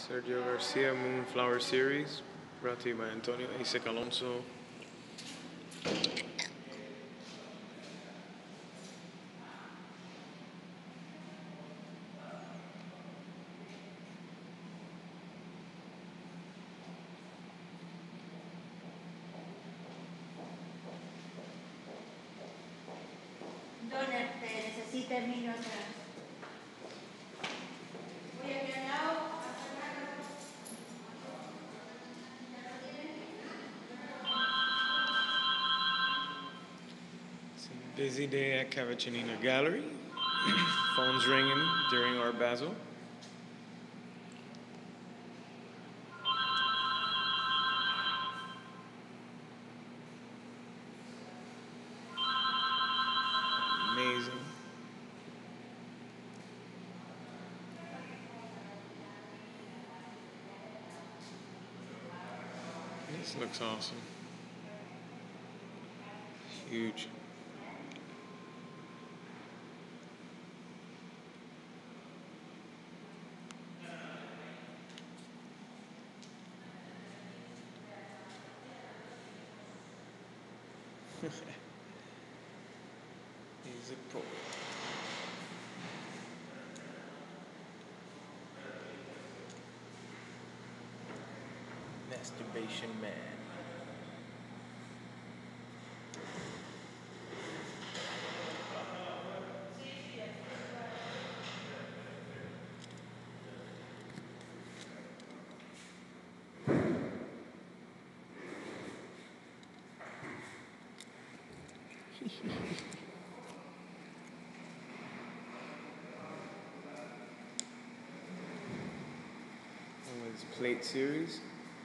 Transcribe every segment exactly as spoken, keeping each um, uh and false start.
Sergio Garcia Moonflower Series, brought to you by Antonio Asik Alonso. Donner, te necesita el niño atrás. Voy a mi lado. It's a busy day at Cavacinina Gallery. Phones ringing during our basil. Amazing. This looks awesome. Huge. He's a poet. Masturbation man. His plate series.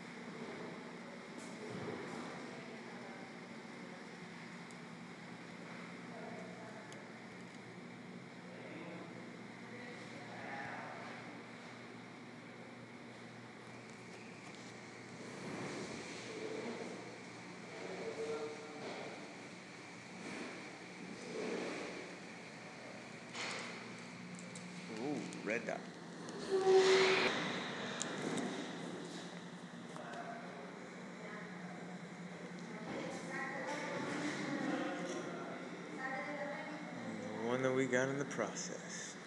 Ooh, red dot. The one that we got in the process.